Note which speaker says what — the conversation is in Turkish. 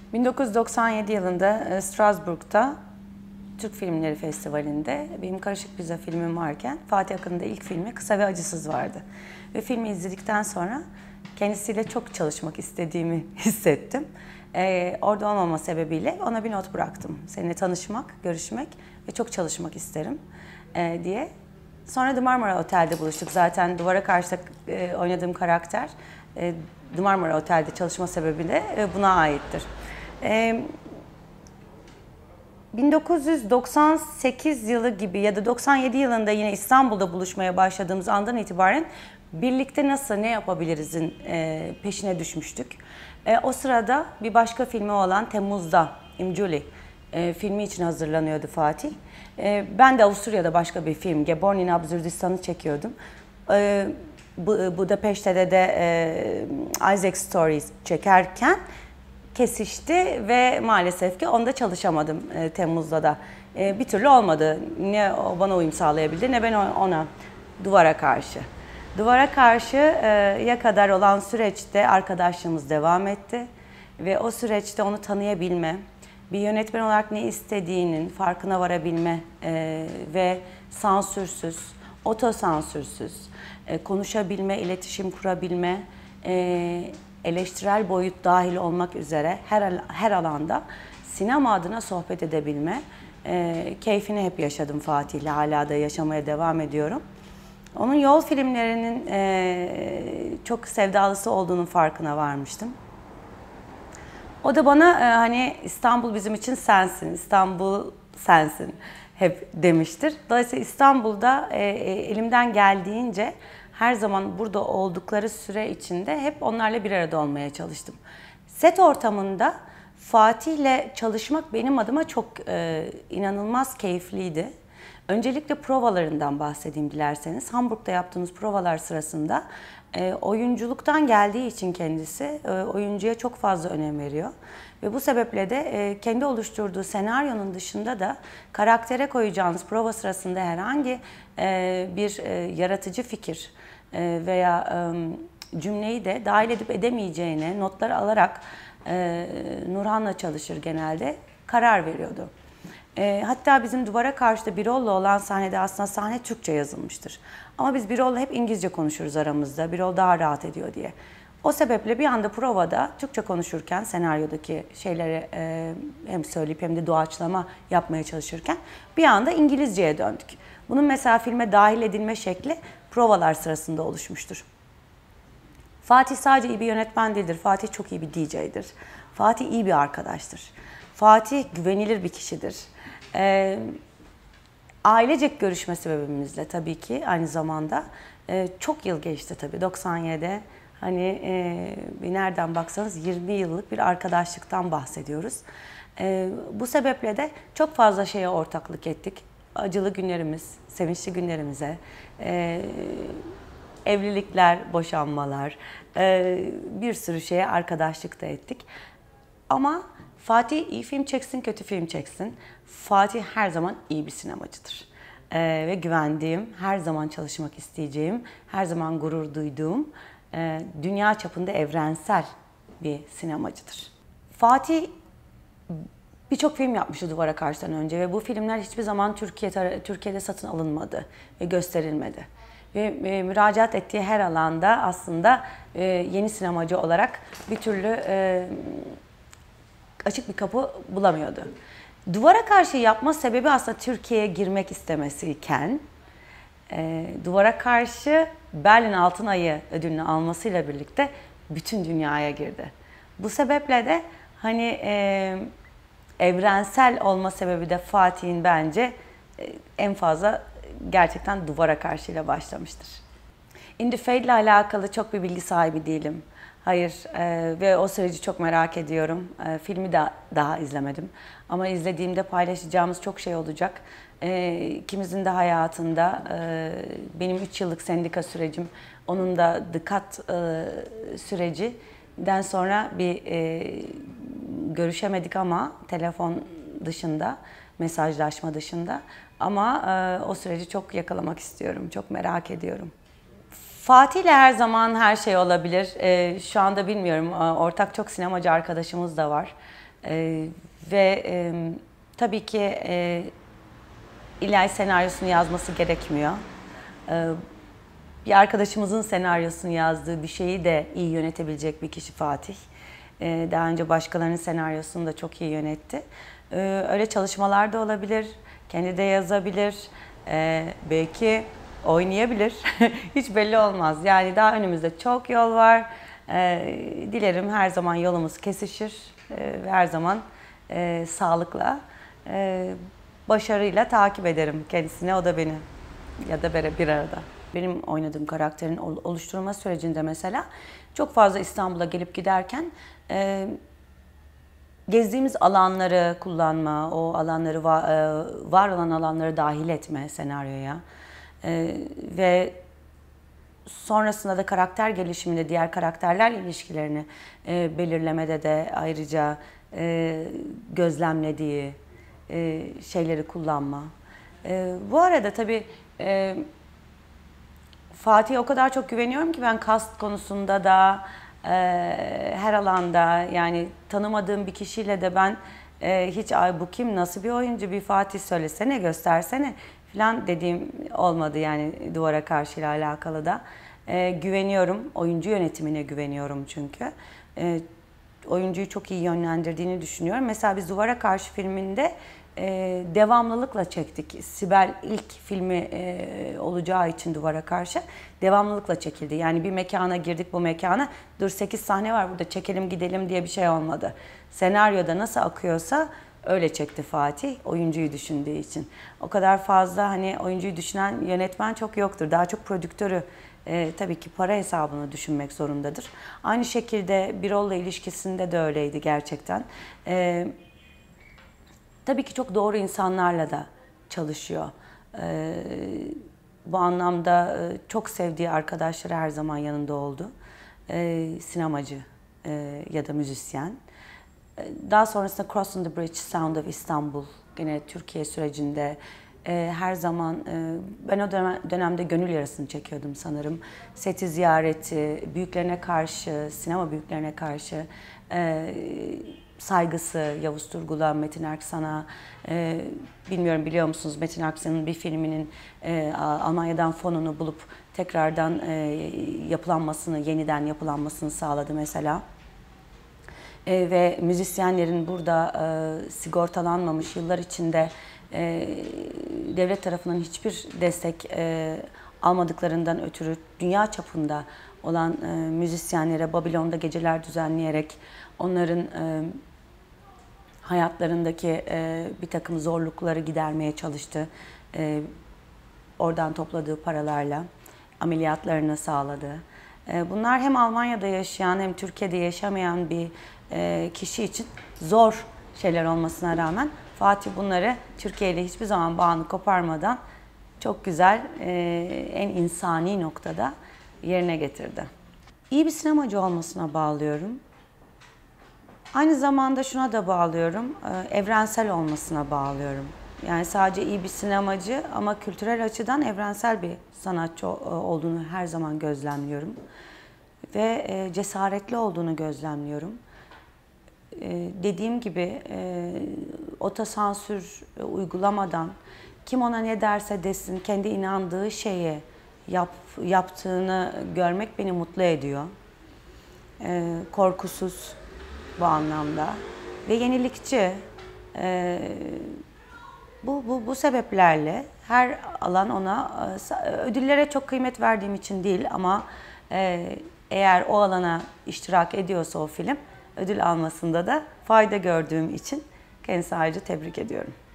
Speaker 1: 1997 yılında Strasbourg'da Türk Filmleri Festivali'nde benim Karışık Pizza filmim varken Fatih Akın'ın da ilk filmi Kısa ve Acısız vardı. Ve filmi izledikten sonra kendisiyle çok çalışmak istediğimi hissettim. Orada olmama sebebiyle ona bir not bıraktım. Seninle tanışmak, görüşmek ve çok çalışmak isterim diye. Sonra The Marmara Otel'de buluştuk. Zaten Duvara Karşı oynadığım karakter The Marmara Otel'de çalışma sebebi de buna aittir. 1998 yılı gibi ya da 97 yılında yine İstanbul'da buluşmaya başladığımız andan itibaren birlikte nasıl ne yapabiliriz'in peşine düşmüştük. O sırada bir başka filmi olan Temmuz'da İmculi filmi için hazırlanıyordu Fatih. Ben de Avusturya'da başka bir film Geborn in Absürdistan'ı çekiyordum. Budapeşte'de de Isaac Stories çekerken kesişti ve maalesef ki onda çalışamadım Temmuz'da da. Bir türlü olmadı. Ne o bana uyum sağlayabildi ne ben ona. Duvara Karşı. Duvara Karşı'ya kadar olan süreçte arkadaşlığımız devam etti. Ve o süreçte onu tanıyabilme, bir yönetmen olarak ne istediğinin farkına varabilme ve sansürsüz, otosansürsüz konuşabilme, iletişim kurabilme, eleştirel boyut dahil olmak üzere her alanda sinema adına sohbet edebilme keyfini hep yaşadım Fatih'le, hala da yaşamaya devam ediyorum. Onun yol filmlerinin çok sevdalısı olduğunun farkına varmıştım. O da bana hani İstanbul bizim için sensin, İstanbul sensin hep demiştir. Dolayısıyla İstanbul'da elimden geldiğince her zaman burada oldukları süre içinde hep onlarla bir arada olmaya çalıştım. Set ortamında Fatih'le çalışmak benim adıma çok inanılmaz keyifliydi. Öncelikle provalarından bahsedeyim dilerseniz. Hamburg'da yaptığımız provalar sırasında oyunculuktan geldiği için kendisi oyuncuya çok fazla önem veriyor. Ve bu sebeple de kendi oluşturduğu senaryonun dışında da karaktere koyacağınız prova sırasında herhangi bir yaratıcı fikir veya cümleyi de dahil edip edemeyeceğine notları alarak Nurhan'la çalışır genelde, karar veriyordu. Hatta bizim Duvara Karşı'da Birol'la olan sahnede aslında sahne Türkçe yazılmıştır. Ama biz Birol'la hep İngilizce konuşuruz aramızda, Birol daha rahat ediyor diye. O sebeple bir anda provada Türkçe konuşurken, senaryodaki şeyleri hem söyleyip hem de doğaçlama yapmaya çalışırken bir anda İngilizceye döndük. Bunun mesela filme dahil edilme şekli provalar sırasında oluşmuştur. Fatih sadece iyi bir yönetmen değildir, Fatih çok iyi bir DJ'dir. Fatih iyi bir arkadaştır. Fatih güvenilir bir kişidir. Ailecek görüşme sebebimizle tabii ki aynı zamanda çok yıl geçti tabii 97. Hani nereden baksanız 20 yıllık bir arkadaşlıktan bahsediyoruz. Bu sebeple de çok fazla şeye ortaklık ettik. Acılı günlerimiz, sevinçli günlerimize, evlilikler, boşanmalar, bir sürü şeye arkadaşlık da ettik. Ama Fatih iyi film çeksin, kötü film çeksin. Fatih her zaman iyi bir sinemacıdır. Ve güvendiğim, her zaman çalışmak isteyeceğim, her zaman gurur duyduğum, dünya çapında evrensel bir sinemacıdır. Fatih birçok film yapmıştı Duvara Karşı'dan önce ve bu filmler hiçbir zaman Türkiye'de satın alınmadı ve gösterilmedi. Ve müracaat ettiği her alanda aslında yeni sinemacı olarak bir türlü açık bir kapı bulamıyordu. Duvara Karşı yapma sebebi aslında Türkiye'ye girmek istemesiyken Duvara Karşı Berlin Altın Ayı ödülünü almasıyla birlikte bütün dünyaya girdi. Bu sebeple de hani evrensel olma sebebi de Fatih'in bence en fazla gerçekten Duvara Karşı ile başlamıştır. In the Fade ile alakalı çok bir bilgi sahibi değilim. Hayır ve o süreci çok merak ediyorum. Filmi de daha izlemedim. Ama izlediğimde paylaşacağımız çok şey olacak. İkimizin de hayatında benim 3 yıllık sendika sürecim, onun da dıkat sürecinden sonra bir görüşemedik ama telefon dışında, mesajlaşma dışında. Ama o süreci çok yakalamak istiyorum, çok merak ediyorum. Fatih'le her zaman her şey olabilir. Şu anda bilmiyorum, ortak çok sinemacı arkadaşımız da var. Ve tabii ki illa senaryosunu yazması gerekmiyor. Bir arkadaşımızın senaryosunu yazdığı bir şeyi de iyi yönetebilecek bir kişi Fatih. Daha önce başkalarının senaryosunu da çok iyi yönetti. Öyle çalışmalar da olabilir, kendi de yazabilir, belki oynayabilir. Hiç belli olmaz. Yani daha önümüzde çok yol var. Dilerim her zaman yolumuz kesişir ve her zaman sağlıkla, başarıyla takip ederim kendisini, o da beni ya da bir arada. Benim oynadığım karakterin oluşturulma sürecinde mesela çok fazla İstanbul'a gelip giderken gezdiğimiz alanları kullanma, o alanları var olan alanları dahil etme senaryoya ve sonrasında da karakter gelişiminde diğer karakterlerle ilişkilerini belirlemede de ayrıca gözlemlediği şeyleri kullanma. Bu arada tabii Fatih'e o kadar çok güveniyorum ki ben cast konusunda da her alanda, yani tanımadığım bir kişiyle de ben hiç "Ay bu kim, nasıl bir oyuncu, bir Fatih söylesene, göstersene" falan dediğim olmadı yani Duvara Karşı ile alakalı da. Güveniyorum, oyuncu yönetimine güveniyorum çünkü. Oyuncuyu çok iyi yönlendirdiğini düşünüyorum. Mesela biz Duvara Karşı filminde devamlılıkla çektik. Sibel ilk filmi olacağı için Duvara Karşı devamlılıkla çekildi. Yani bir mekana girdik, bu mekana dur 8 sahne var burada çekelim gidelim diye bir şey olmadı. Senaryoda nasıl akıyorsa öyle çekti Fatih, oyuncuyu düşündüğü için. O kadar fazla hani oyuncuyu düşünen yönetmen çok yoktur. Daha çok prodüktörü tabii ki para hesabını düşünmek zorundadır. Aynı şekilde Birol'la ilişkisinde de öyleydi gerçekten. Tabii ki çok doğru insanlarla da çalışıyor. Bu anlamda çok sevdiği arkadaşları her zaman yanında oldu. Sinemacı ya da müzisyen. Daha sonrasında Crossing the Bridge, Sound of Istanbul, yine Türkiye sürecinde her zaman ben o dönemde gönül yarasını çekiyordum sanırım. Seti ziyareti, büyüklerine karşı, sinema büyüklerine karşı saygısı, Yavuz Turgul'a, Metin Erksan'a, bilmiyorum biliyor musunuz, Metin Erksan'ın bir filminin Almanya'dan fonunu bulup tekrardan yapılanmasını, yeniden yapılanmasını sağladı mesela. Ve müzisyenlerin burada sigortalanmamış yıllar içinde devlet tarafından hiçbir destek almadıklarından ötürü dünya çapında olan müzisyenlere Babilon'da geceler düzenleyerek onların hayatlarındaki bir takım zorlukları gidermeye çalıştı. Oradan topladığı paralarla ameliyatlarını sağladı. Bunlar hem Almanya'da yaşayan hem Türkiye'de yaşamayan bir kişi için zor şeyler olmasına rağmen Fatih bunları Türkiye ile hiçbir zaman bağını koparmadan çok güzel, en insani noktada yerine getirdi. İyi bir sinemacı olmasına bağlıyorum. Aynı zamanda şuna da bağlıyorum, evrensel olmasına bağlıyorum. Yani sadece iyi bir sinemacı ama kültürel açıdan evrensel bir sanatçı olduğunu her zaman gözlemliyorum. Ve cesaretli olduğunu gözlemliyorum. Dediğim gibi otosansür uygulamadan kim ona ne derse desin kendi inandığı şeyi yaptığını görmek beni mutlu ediyor. Korkusuz bu anlamda ve yenilikçi. Bu sebeplerle her alan ona ödüllere çok kıymet verdiğim için değil ama eğer o alana iştirak ediyorsa o film ödül almasında da fayda gördüğüm için kendisi ayrıca tebrik ediyorum.